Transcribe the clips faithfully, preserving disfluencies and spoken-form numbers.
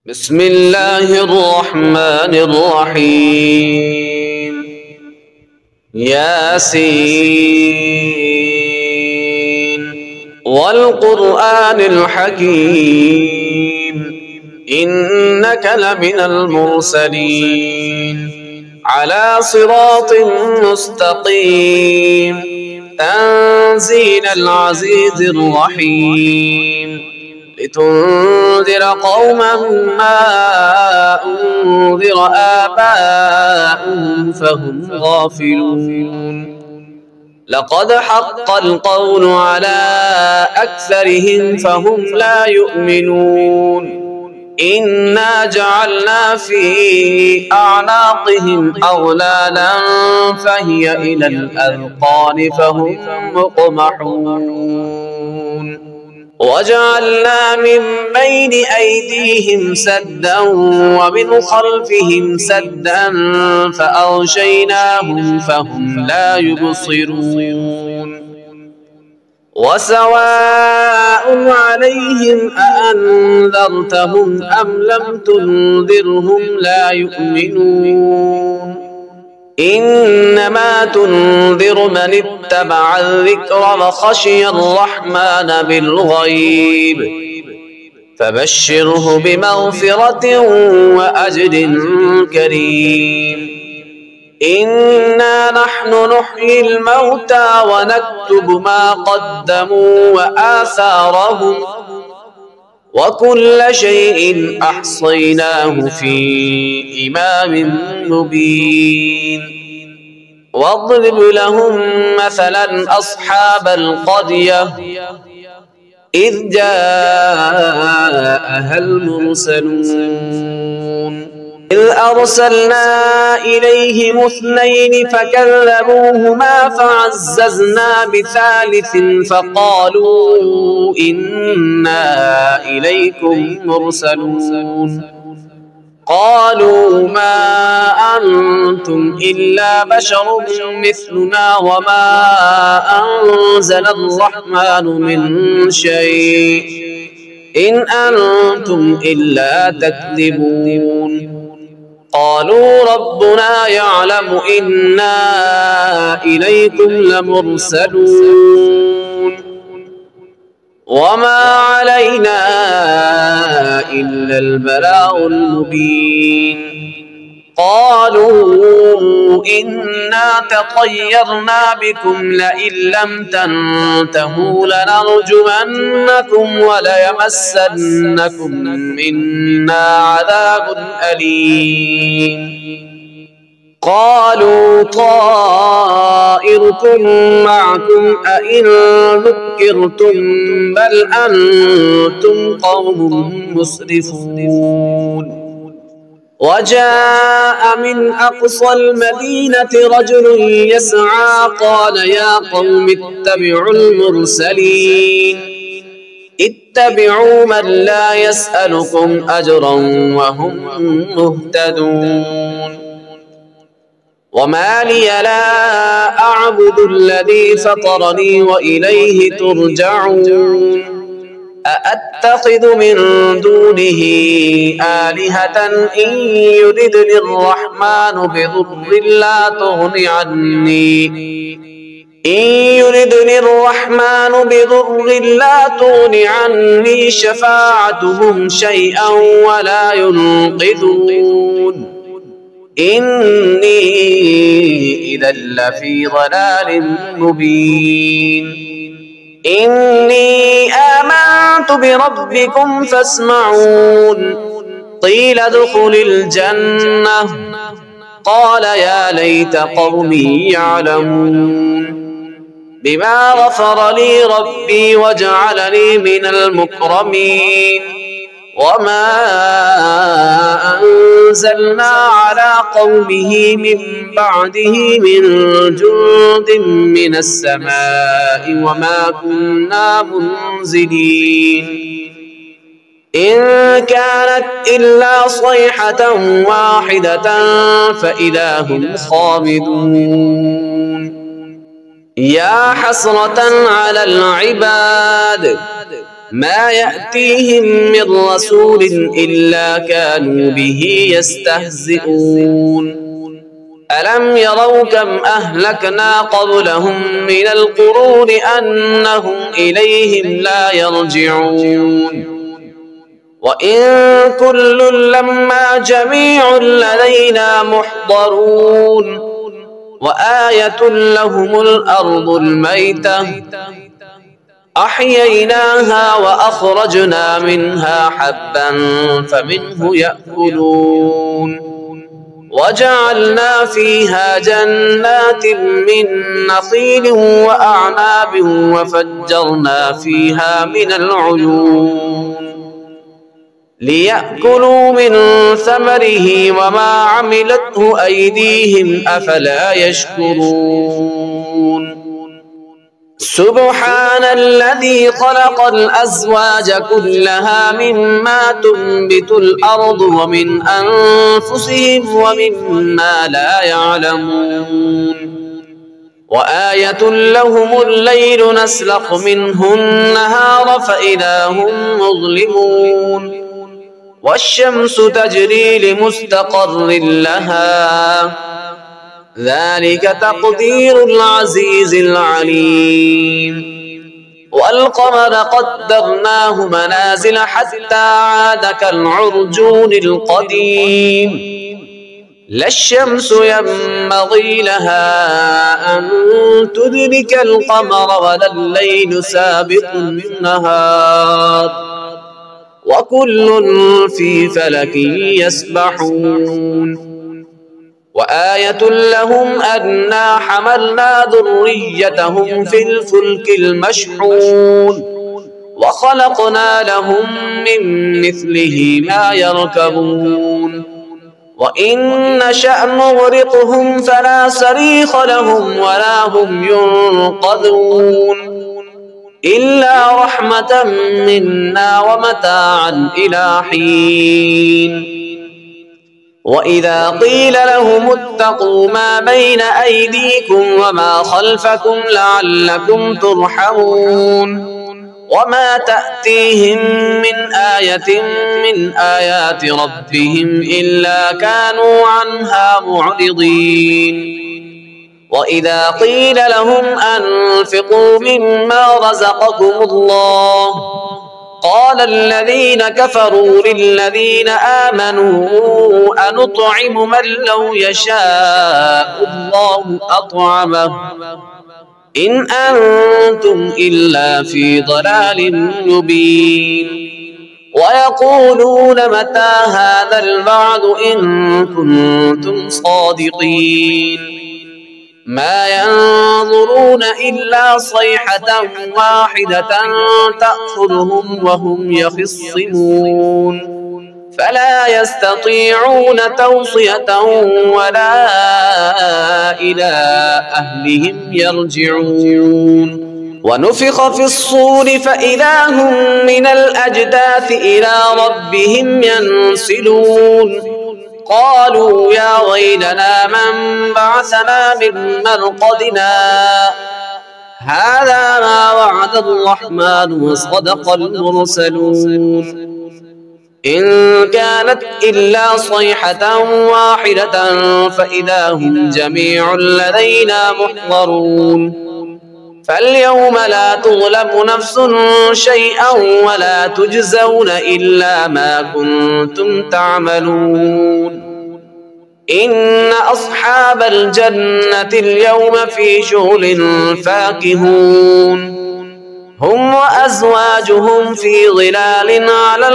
بسم الله الرحمن الرحيم ياسين والقرآن الحكيم إنك لمن المرسلين على صراط مستقيم تنزيل العزيز الرحيم لتنذر قوما ما أنذر آباؤهم فهم غافلون لقد حق القول على أكثرهم فهم لا يؤمنون إنا جعلنا في أعناقهم أغلالا فهي إلى الأذقان فهم مقمحون وجعلنا من بين أيديهم سدا ومن خلفهم سدا فأغشيناهم فهم لا يبصرون وسواء عليهم أأنذرتهم أم لم تنذرهم لا يؤمنون إنما تنذر من اتبع الذكر وخشي الرحمن بالغيب فبشره بمغفرة وأجر كريم إنا نحن نحيي الموتى ونكتب ما قدموا وآثارهم وكل شيء أحصيناه في إمام مبين واضرب لهم مثلا أصحاب القرية إذ جاءها المرسلون إذ أرسلنا إليهم اثنين فكذبوهما فعززنا بثالث فقالوا إنا إليكم مرسلون قالوا ما أنتم إلا بشر مثلنا وما أنزل الرحمن من شيء إن أنتم إلا تكذبون قالوا ربنا يعلم إنا إليكم لمرسلون وما علينا إلا البلاغ المبين قالوا إنا تطيرنا بكم لئن لم تنتهوا لنرجمنكم وليمسنكم منا عذاب أليم قالوا طائركم معكم أئن ذكرتم بل أنتم قوم مسرفون وجاء من أقصى المدينة رجل يسعى قال يا قوم اتبعوا المرسلين اتبعوا من لا يسألكم أجرا وهم مهتدون وما لي لا أعبد الذي فطرني وإليه ترجعون أأتخذ من دونه آلهة إن يردني الرحمن بضر لا تغن عني إن يردني الرحمن بضر لا تغن عني شفاعتهم شيئا ولا ينقذون إني إذا لفي ضلال مبين إني آمنت بربكم فاسمعون قيل ادخل الجنة قال يا ليت قومي يعلمون بما غفر لي ربي وجعلني من المكرمين وما أنزلنا على قومه من بعده من جند من السماء وما كنا منزلين إن كانت إلا صيحة واحدة فإذا هم خامدون يا حسرة على العباد ما يأتيهم من رسول إلا كانوا به يستهزئون ألم يروا كم أهلكنا قبلهم من القرون أنهم إليهم لا يرجعون وإن كل لما جميع لدينا محضرون وآية لهم الأرض الميتة أحييناها وأخرجنا منها حبا فمنه يأكلون وجعلنا فيها جنات من نخيل وأعناب وفجرنا فيها من العيون ليأكلوا من ثمره وما عملته أيديهم أفلا يشكرون سبحان الذي خلق الأزواج كلها مما تنبت الأرض ومن أنفسهم ومما لا يعلمون وآية لهم الليل نسلخ منه النهار فإذا هم مظلمون والشمس تجري لمستقر لها ذلك تقدير العزيز العليم والقمر قدرناه منازل حتى عاد كالعرجون القديم لا الشمس ينبغي لها أن تدرك القمر ولا الليل سابق النهار وكل في فلك يسبحون وآية لهم أنا حملنا ذريتهم في الفلك المشحون وخلقنا لهم من مثله ما يركبون وإن نشأ نغرقهم فلا صريخ لهم ولا هم ينقذون إلا رحمة منا ومتاعا إلى حين وإذا قيل لهم اتقوا ما بين أيديكم وما خلفكم لعلكم ترحمون وما تأتيهم من آية من آيات ربهم إلا كانوا عنها معرضين وإذا قيل لهم أنفقوا مما رزقكم الله قال الذين كفروا للذين آمنوا أنطعم من لو يشاء الله أطعمه إن أنتم إلا في ضلال مبين ويقولون متى هذا الوعد إن كنتم صادقين ما ينظرون إلا صيحة واحدة تأخذهم وهم يخصمون فلا يستطيعون توصية ولا إلى أهلهم يرجعون ونفخ في الصور فإذا هم من الأجداث إلى ربهم ينسلون قالوا يا ويلنا من بعثنا من مرقدنا هذا ما وعد الرحمن وصدق المرسلون إن كانت إلا صيحة واحدة فإذا هم جميع لدينا محضرون فاليوم لا تظلم نفس شيئا ولا تجزون إلا ما كنتم تعملون إن أصحاب الجنة اليوم في شغل فاكهون هم وأزواجهم في ظلال على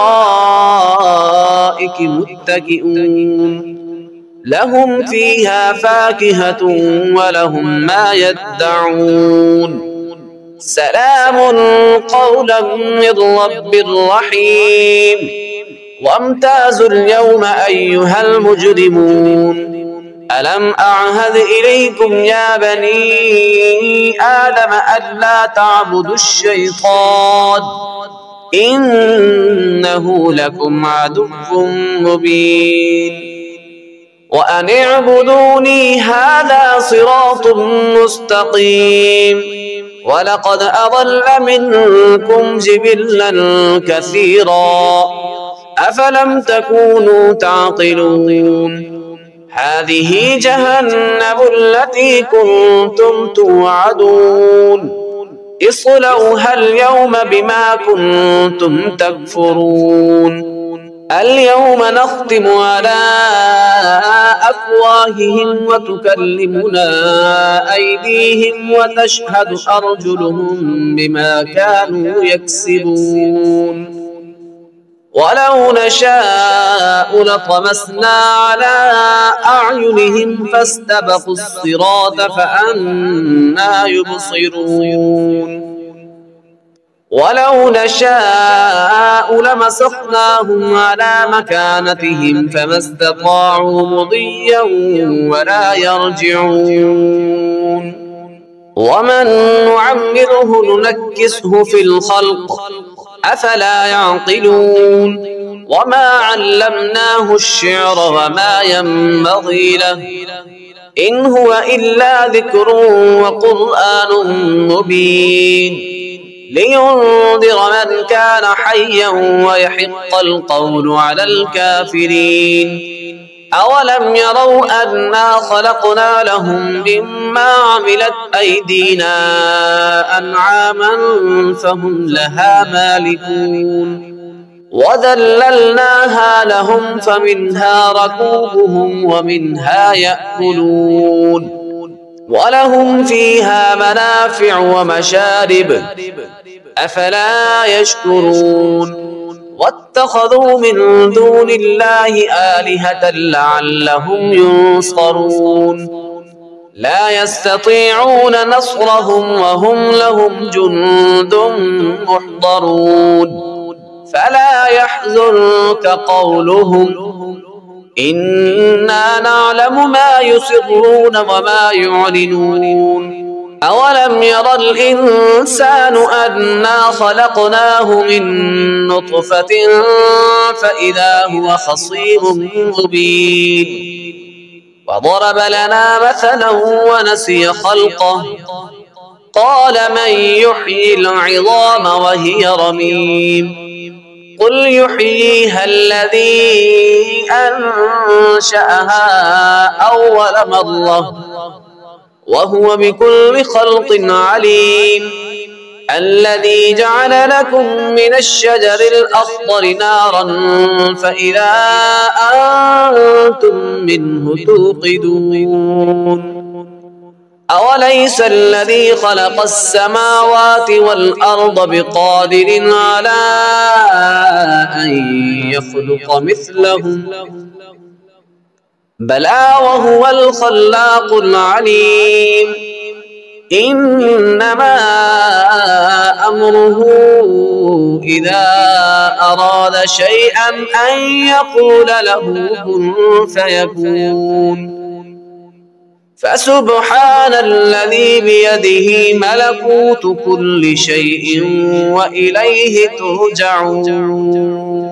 الأرائك متكئون لهم فيها فاكهة ولهم ما يدعون سلام قولا من رب رحيم وامتازوا اليوم أيها المجرمون ألم أعهد إليكم يا بني آدم ألا تعبدوا الشيطان إنه لكم عدو مبين وأن اعبدوني هذا صراط مستقيم ولقد أضل منكم جبلا كثيرا أفلم تكونوا تعقلون هذه جهنم التي كنتم توعدون اصلوها اليوم بما كنتم تكفرون اليوم نختم على أفواههم وتكلمنا أيديهم وتشهد أرجلهم بما كانوا يكسبون ولو نشاء لطمسنا على أعينهم فاستبقوا الصراط فأنى يبصرون ولو نشاء لمسخناهم على مكانتهم فما استطاعوا مضيا ولا يرجعون ومن نعمره ننكسه في الخلق أفلا يعقلون وما علمناه الشعر وما ينبغي له إن هو إلا ذكر وقرآن مبين لينذر من كان حيا ويحق القول على الكافرين أولم يروا أنا خلقنا لهم مما عملت أيدينا أنعاما فهم لها مالكون وذللناها لهم فمنها ركوبهم ومنها يأكلون ولهم فيها منافع ومشارب أفلا يشكرون واتخذوا من دون الله آلهة لعلهم ينصرون لا يستطيعون نصرهم وهم لهم جند محضرون فلا يحزنك قولهم إنا نعلم ما يسرون وما يعلنون أولم ير الإنسان أنا خلقناه من نطفة فإذا هو خصيم مبين وضرب لنا مثلا ونسي خلقه قال من يحيي العظام وهي رميم قل يحييها الذي أنشأها أول مرة وهو بكل خلق عليم الذي جعل لكم من الشجر الأخضر نارا فإذا أنتم منه توقدون أوليس الذي خلق السماوات والأرض بقادر على أن يخلق مثلهم بلى وهو الخلاق العليم إنما أمره إذا أراد شيئا أن يقول له كن فيكون فسبحان الذي بيده ملكوت كل شيء وإليه ترجعون